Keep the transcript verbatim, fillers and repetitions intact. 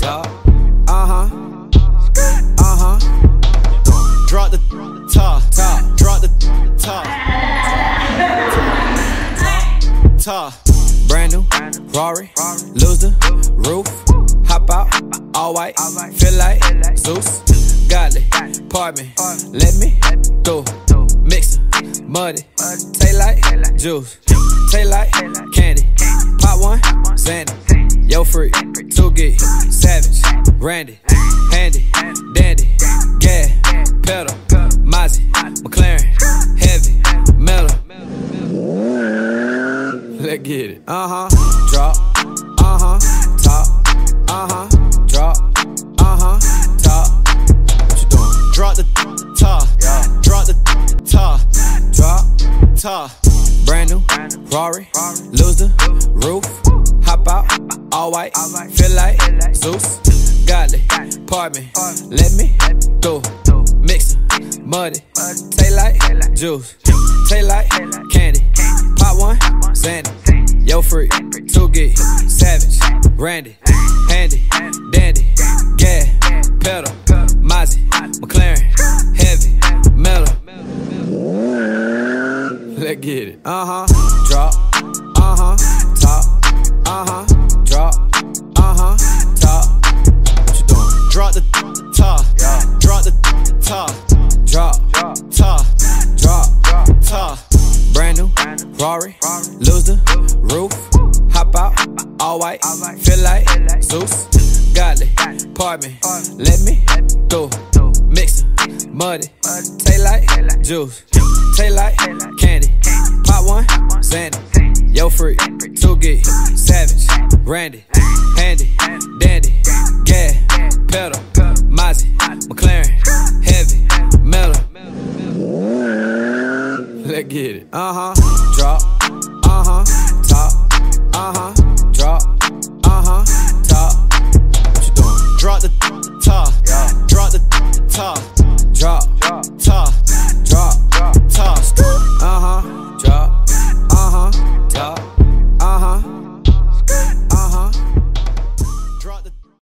top, uh-huh, uh-huh. Drop the top, top, drop the top, top. Brand new, Rari, lose the roof, hop out, all white, feel like Zeus, godly, apartment, let me through, mixer, muddy, taste like juice, taste like candy, pop one, Xandy, yo freak, two gig, savage, Randy, handy, dandy, gas, pedal, Mozzie, McLaren, heavy, metal. Let's get it. Uh-huh, drop, uh-huh, top, uh-huh, drop, uh-huh, top. What you doing? Drop the top, yeah. Drop the top, drop, top. Brand new, Rari, lose the roof, hop out, all white, feel like Zeus, godly, apartment, let me through, mixer, muddy, taste like juice, taste like candy, pop one, Xandy, yo freak, two gig, savage, Randy, handy, dandy, gas, pedal, Mozzie, McLaren, heavy, metal. Let's get it. Uh-huh, drop, uh-huh, top, uh-huh, drop, uh-huh, top. What you doing? Drop the top, yeah. Drop the top, drop, top, drop, top. Brand new, Rari, lose the roof, hop out, all white, feel like Zeus, godly, apartment, let me through, mixer, muddy, taste like juice, taste like candy, pop one, Xandy, yo freak, two gig, savage, Randy, handy, dandy, gas, pedal, Mozzie, McLaren, heavy, metal. Let's get it. Uh-huh, drop, uh-huh, top, uh-huh, drop, uh-huh, top. What you doing? Drop the top, yeah. Drop the top, drop.